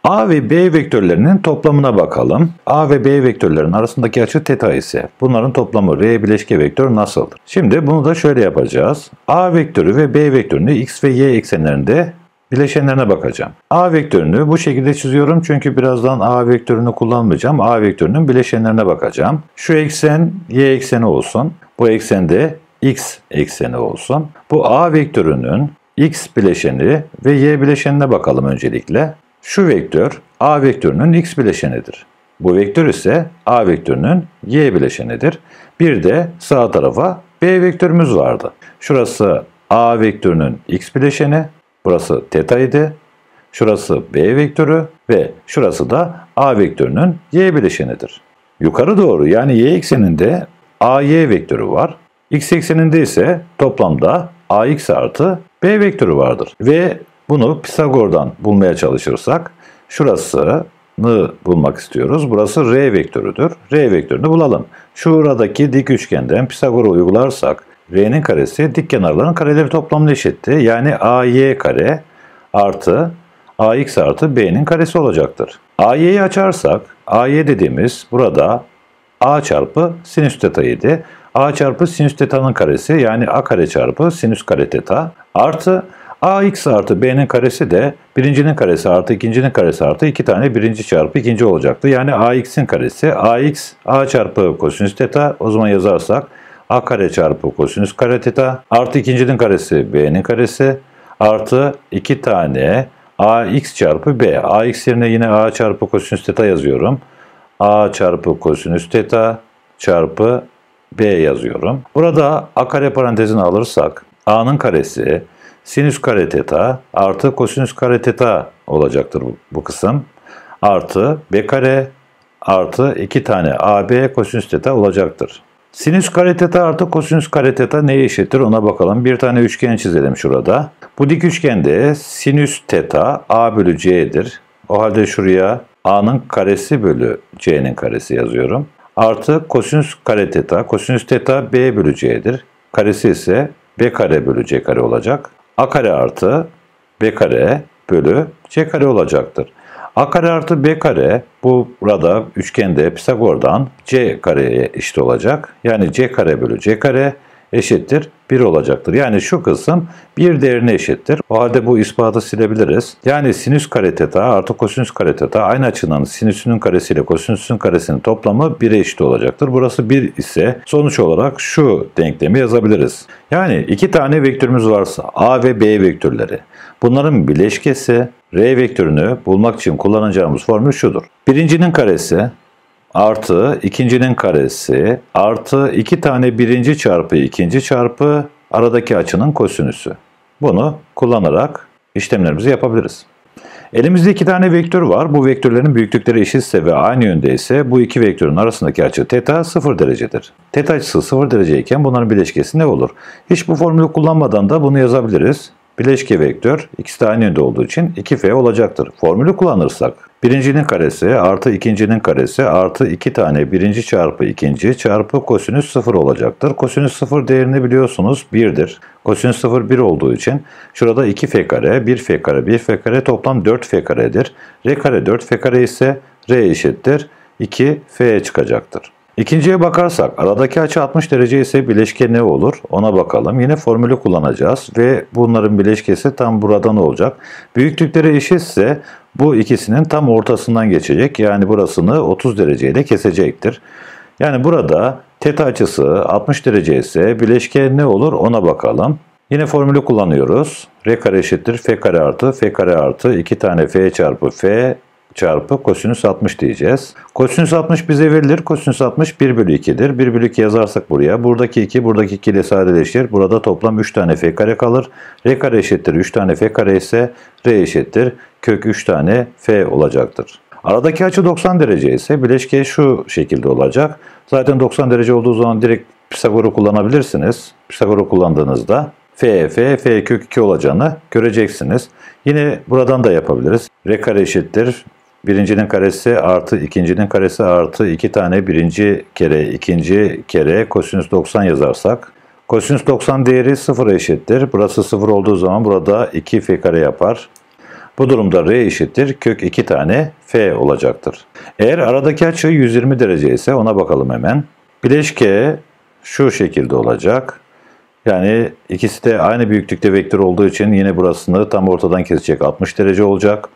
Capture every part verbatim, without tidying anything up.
A ve B vektörlerinin toplamına bakalım. A ve B vektörlerinin arasındaki açı teta ise bunların toplamı R bileşke vektör nasıldır? Şimdi bunu da şöyle yapacağız. A vektörü ve B vektörünü x ve y eksenlerinde bileşenlerine bakacağım. A vektörünü bu şekilde çiziyorum çünkü birazdan A vektörünü kullanmayacağım. A vektörünün bileşenlerine bakacağım. Şu eksen y ekseni olsun. Bu eksen de x ekseni olsun. Bu A vektörünün x bileşeni ve y bileşenine bakalım öncelikle. Şu vektör A vektörünün x bileşenidir. Bu vektör ise A vektörünün y bileşenidir. Bir de sağ tarafa B vektörümüz vardı. Şurası A vektörünün x bileşeni, burası teta idi. Şurası B vektörü ve şurası da A vektörünün y bileşenidir. Yukarı doğru yani y ekseninde A Y vektörü var. X ekseninde ise toplamda A X artı B vektörü vardır. Ve bunu Pisagor'dan bulmaya çalışırsak şurasını bulmak istiyoruz. Burası R vektörüdür. R vektörünü bulalım. Şuradaki dik üçgenden Pisagor'u uygularsak R'nin karesi dik kenarların kareleri toplamına eşitti. Yani A Y kare artı A X artı B'nin karesi olacaktır. A Y'yi açarsak A Y dediğimiz burada A çarpı sinüs teta idi. A çarpı sinüs teta'nın karesi yani A kare çarpı sinüs kare teta artı A X artı B'nin karesi de birincinin karesi artı ikincinin karesi artı iki tane birinci çarpı ikinci olacaktı. Yani A X'in karesi A X A çarpı kosinüs teta, o zaman yazarsak A kare çarpı kosinüs kare teta artı ikincinin karesi B'nin karesi artı iki tane A X çarpı B. A X yerine yine A çarpı kosinüs teta yazıyorum. A çarpı kosinüs teta çarpı B yazıyorum. Burada A kare parantezini alırsak A'nın karesi sinüs kare teta artı kosinüs kare teta olacaktır bu, bu kısım. Artı B kare artı iki tane A B kosinüs teta olacaktır. Sinüs kare teta artı kosinüs kare teta neye eşittir ona bakalım. Bir tane üçgen çizelim şurada. Bu dik üçgende sinüs teta A bölü C'dir. O halde şuraya A'nın karesi bölü C'nin karesi yazıyorum. Artı kosinüs kare teta, kosinüs teta B bölü C'dir. Karesi ise B kare bölü C kare olacak. A kare artı B kare bölü C kare olacaktır. A kare artı B kare bu burada üçgende Pisagor'dan C kareye eşit olacak. Yani C kare bölü C kare eşittir bir olacaktır. Yani şu kısım bir değerine eşittir. O halde bu ispatı silebiliriz. Yani sinüs kare teta artı kosinüs kare teta aynı açının sinüsünün karesiyle kosinüsün karesinin toplamı bire eşit olacaktır. Burası bir ise sonuç olarak şu denklemi yazabiliriz. Yani iki tane vektörümüz varsa A ve B vektörleri. Bunların bileşkesi R vektörünü bulmak için kullanacağımız formül şudur. Birincinin karesi artı ikincinin karesi artı iki tane birinci çarpı ikinci çarpı aradaki açının kosinüsü. Bunu kullanarak işlemlerimizi yapabiliriz. Elimizde iki tane vektör var. Bu vektörlerin büyüklükleri eşitse ve aynı yönde ise bu iki vektörün arasındaki açı teta sıfır derecedir. Teta açısı sıfır dereceyken bunların bileşkesi ne olur? Hiç bu formülü kullanmadan da bunu yazabiliriz. Bileşke vektör ikisi de aynı yönde olduğu için iki F olacaktır. Formülü kullanırsak birincinin karesi artı ikincinin karesi artı iki tane birinci çarpı ikinci çarpı kosinüs sıfır olacaktır. Kosinüs sıfır değerini biliyorsunuz birdir. Kosinüs sıfır bir olduğu için şurada iki F kare, bir F kare, bir F kare toplam dört F karedir. R kare dört F kare ise R eşittir iki F çıkacaktır. İkinciye bakarsak aradaki açı altmış derece ise bileşke ne olur ona bakalım. Yine formülü kullanacağız ve bunların bileşkesi tam buradan olacak. Büyüklükleri eşitse bu ikisinin tam ortasından geçecek. Yani burasını otuz dereceyle kesecektir. Yani burada teta açısı altmış derece ise bileşke ne olur ona bakalım. Yine formülü kullanıyoruz. R kare eşittir F kare artı F kare artı iki tane F çarpı F çarpı kosinüs altmış diyeceğiz. Kosinüs altmış bize verilir. Kosinüs altmış bir bölü iki'dir. bir bölü iki yazarsak buraya. Buradaki iki, buradaki iki ile sadeleşir. Burada toplam üç tane F kare kalır. R kare eşittir üç tane F kare ise R eşittir kök üç tane F olacaktır. Aradaki açı doksan derece ise bileşke şu şekilde olacak. Zaten doksan derece olduğu zaman direkt Pisagor'u kullanabilirsiniz. Pisagor'u kullandığınızda F, F, F kök iki olacağını göreceksiniz. Yine buradan da yapabiliriz. R kare eşittir birincinin karesi artı ikincinin karesi artı iki tane birinci kere ikinci kere kosinüs doksan yazarsak kosinüs doksan değeri sıfıra eşittir. Burası sıfır olduğu zaman burada iki F kare yapar. Bu durumda R eşittir kök iki tane F olacaktır. Eğer aradaki açı yüz yirmi derece ise ona bakalım hemen. Bileşke şu şekilde olacak. Yani ikisi de aynı büyüklükte vektör olduğu için yine burasını tam ortadan kesecek, altmış derece olacak.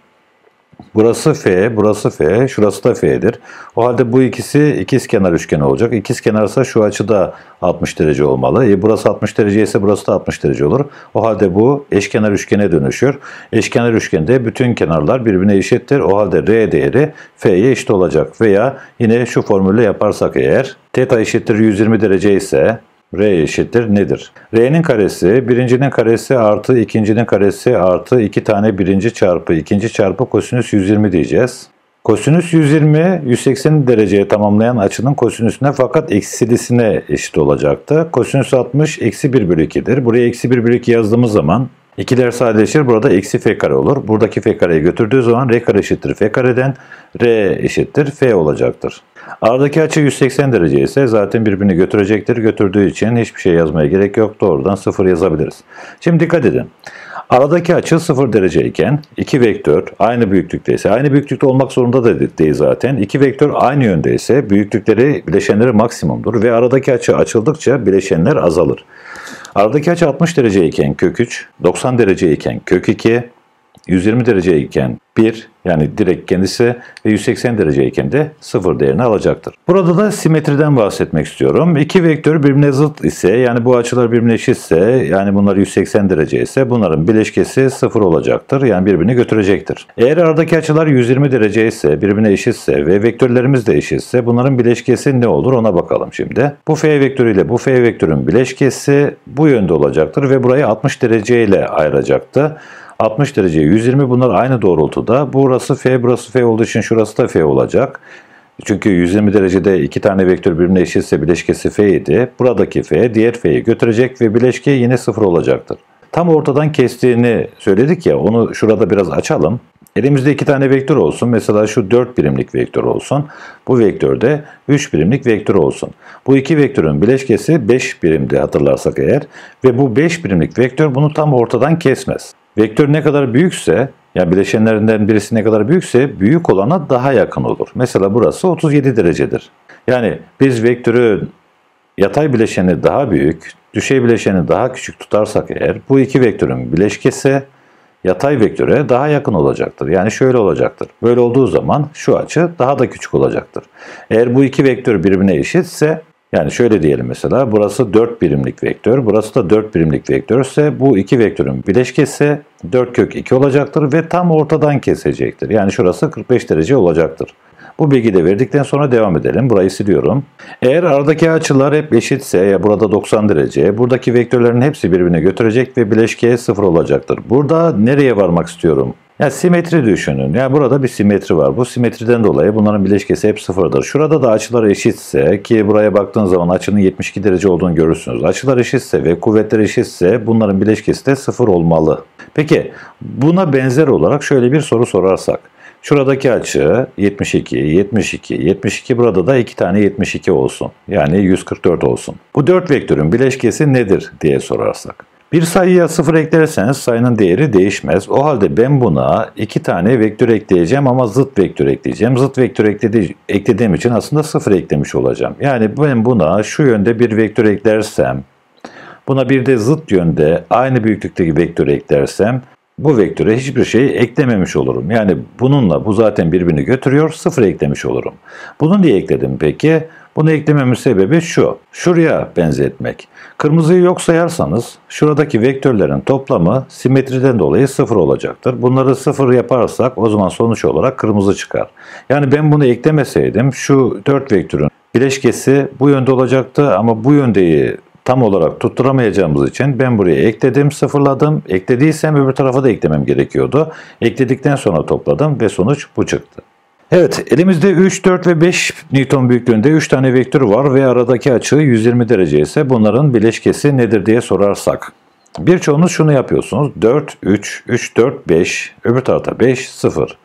Burası F, burası F, şurası da F'dir. O halde bu ikisi ikizkenar üçgeni olacak. İkizkenarsa şu açı da altmış derece olmalı. E burası altmış derece ise burası da altmış derece olur. O halde bu eşkenar üçgene dönüşür. Eşkenar üçgende bütün kenarlar birbirine eşittir. O halde R değeri F'ye eşit olacak. Veya yine şu formülle yaparsak eğer θ eşittir yüz yirmi derece ise R eşittir nedir? R'nin karesi birincinin karesi artı ikincinin karesi artı iki tane birinci çarpı ikinci çarpı kosinüs yüz yirmi diyeceğiz. Kosinüs yüz yirmi yüz seksen dereceye tamamlayan açının kosinüsüne fakat eksilisine eşit olacaktı. Kosinüs altmış eksi bir bölü iki'dir. Buraya eksi bir bölü iki yazdığımız zaman ikiler sadeleşir. Burada eksi f kare olur. Buradaki f kareyi götürdüğü zaman r kare eşittir f kareden r eşittir f olacaktır. Aradaki açı yüz seksen derece ise zaten birbirini götürecektir. Götürdüğü için hiçbir şey yazmaya gerek yok. Doğrudan sıfır yazabiliriz. Şimdi dikkat edin. Aradaki açı sıfır derece iken iki vektör aynı büyüklükteyse, aynı büyüklükte olmak zorunda da değil zaten. İki vektör aynı yöndeyse büyüklükleri, bileşenleri maksimumdur ve aradaki açı açıldıkça bileşenler azalır. Aradaki açı altmış derece iken kök üç, doksan derece iken kök iki, yüz yirmi derece iken bir, yani direkt kendisi ve yüz seksen derece iken de sıfır değerini alacaktır. Burada da simetriden bahsetmek istiyorum. İki vektör birbirine zıt ise, yani bu açılar birbirine eşitse, yani bunlar yüz seksen derece ise bunların bileşkesi sıfır olacaktır. Yani birbirini götürecektir. Eğer aradaki açılar yüz yirmi derece ise, birbirine eşitse ve vektörlerimiz de eşitse bunların bileşkesi ne olur ona bakalım şimdi. Bu F vektörü ile bu F vektörün bileşkesi bu yönde olacaktır ve burayı altmış derece ile ayıracaktı. altmış derece, yüz yirmi bunlar aynı doğrultuda. Burası F, burası F olduğu için şurası da F olacak. Çünkü yüz yirmi derecede iki tane vektör birbirine eşitse bileşkesi F idi. Buradaki F diğer F'yi götürecek ve bileşke yine sıfır olacaktır. Tam ortadan kestiğini söyledik ya, onu şurada biraz açalım. Elimizde iki tane vektör olsun. Mesela şu dört birimlik vektör olsun. Bu vektör de üç birimlik vektör olsun. Bu iki vektörün bileşkesi beş birimdi hatırlarsak eğer. Ve bu beş birimlik vektör bunu tam ortadan kesmez. Vektör ne kadar büyükse, yani bileşenlerinden birisi ne kadar büyükse büyük olana daha yakın olur. Mesela burası otuz yedi derecedir. Yani biz vektörün yatay bileşeni daha büyük, düşey bileşeni daha küçük tutarsak eğer bu iki vektörün bileşkesi yatay vektöre daha yakın olacaktır. Yani şöyle olacaktır. Böyle olduğu zaman şu açı daha da küçük olacaktır. Eğer bu iki vektör birbirine eşitse, yani şöyle diyelim mesela burası dört birimlik vektör, burası da dört birimlik vektörse bu iki vektörün bileşkesi dört kök iki olacaktır ve tam ortadan kesecektir. Yani şurası kırk beş derece olacaktır. Bu bilgiyi de verdikten sonra devam edelim. Burayı siliyorum. Eğer aradaki açılar hep eşitse, ya burada doksan derece, buradaki vektörlerin hepsi birbirine götürecek ve bileşke sıfır olacaktır. Burada nereye varmak istiyorum? Yani simetri düşünün. Yani burada bir simetri var. Bu simetriden dolayı bunların bileşkesi hep sıfırdır. Şurada da açılar eşitse, ki buraya baktığın zaman açının yetmiş iki derece olduğunu görürsünüz. Açılar eşitse ve kuvvetler eşitse bunların bileşkesi de sıfır olmalı. Peki buna benzer olarak şöyle bir soru sorarsak. Şuradaki açı yetmiş iki, yetmiş iki, yetmiş iki, burada da iki tane yetmiş iki olsun. Yani yüz kırk dört olsun. Bu dört vektörün bileşkesi nedir diye sorarsak. Bir sayıya sıfır eklerseniz sayının değeri değişmez. O halde ben buna iki tane vektör ekleyeceğim ama zıt vektör ekleyeceğim. Zıt vektör ekledi, eklediğim için aslında sıfır eklemiş olacağım. Yani ben buna şu yönde bir vektör eklersem, buna bir de zıt yönde aynı büyüklükteki vektör eklersem, bu vektöre hiçbir şey eklememiş olurum. Yani bununla bu zaten birbirini götürüyor, sıfır eklemiş olurum. Bunu niye ekledim peki? Bunu eklememin sebebi şu. Şuraya benzetmek. Kırmızıyı yok sayarsanız şuradaki vektörlerin toplamı simetriden dolayı sıfır olacaktır. Bunları sıfır yaparsak o zaman sonuç olarak kırmızı çıkar. Yani ben bunu eklemeseydim şu dört vektörün bileşkesi bu yönde olacaktı ama bu yöndeyi tam olarak tutturamayacağımız için ben buraya ekledim, sıfırladım. Eklediysem öbür tarafa da eklemem gerekiyordu. Ekledikten sonra topladım ve sonuç bu çıktı. Evet, elimizde üç, dört ve beş Newton büyüklüğünde üç tane vektör var ve aradaki açı yüz yirmi derece ise bunların bileşkesi nedir diye sorarsak. Birçoğunuz şunu yapıyorsunuz. dört, üç, üç, dört, beş, öbür tarafta beş, sıfır.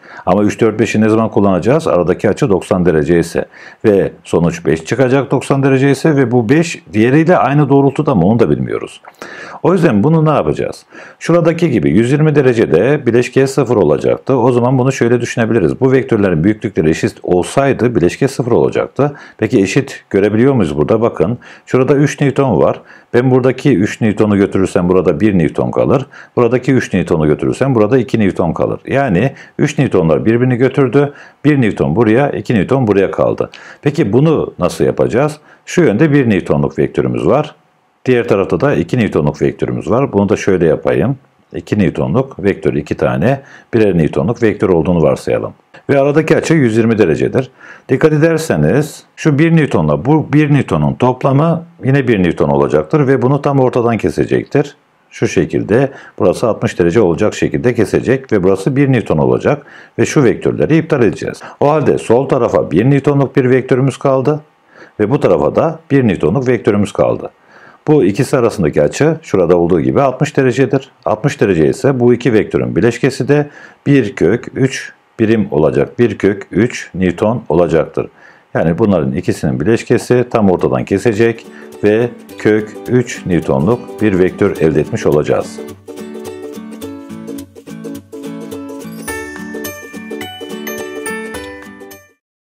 Ama üç, dört, beşi ne zaman kullanacağız? Aradaki açı doksan derece ise ve sonuç beş çıkacak doksan derece ise ve bu beş diğeriyle aynı doğrultuda mı onu da bilmiyoruz. O yüzden bunu ne yapacağız? Şuradaki gibi yüz yirmi derecede bileşke sıfır olacaktı. O zaman bunu şöyle düşünebiliriz. Bu vektörlerin büyüklükleri eşit olsaydı bileşke sıfır olacaktı. Peki eşit görebiliyor muyuz burada? Bakın şurada üç Newton var. Ben buradaki üç Newton'u götürürsem burada bir Newton kalır. Buradaki üç Newton'u götürürsem burada iki Newton kalır. Yani üç Newton'lar birbirini götürdü. bir Newton buraya, iki Newton buraya kaldı. Peki bunu nasıl yapacağız? Şu yönde bir Newton'luk vektörümüz var. Diğer tarafta da iki Newton'luk vektörümüz var. Bunu da şöyle yapayım. iki Newton'luk vektör iki tane, birer Newton'luk vektör olduğunu varsayalım. Ve aradaki açı yüz yirmi derecedir. Dikkat ederseniz şu bir Newton'la bu bir Newton'un toplamı yine bir Newton olacaktır ve bunu tam ortadan kesecektir. Şu şekilde burası altmış derece olacak şekilde kesecek ve burası bir Newton olacak ve şu vektörleri iptal edeceğiz. O halde sol tarafa bir Newton'luk bir vektörümüz kaldı ve bu tarafa da bir Newton'luk vektörümüz kaldı. Bu ikisi arasındaki açı şurada olduğu gibi altmış derecedir. altmış derece ise bu iki vektörün bileşkesi de bir kök üç birim olacak. bir kök üç Newton olacaktır. Yani bunların ikisinin bileşkesi tam ortadan kesecek ve kök üç Newton'luk bir vektör elde etmiş olacağız.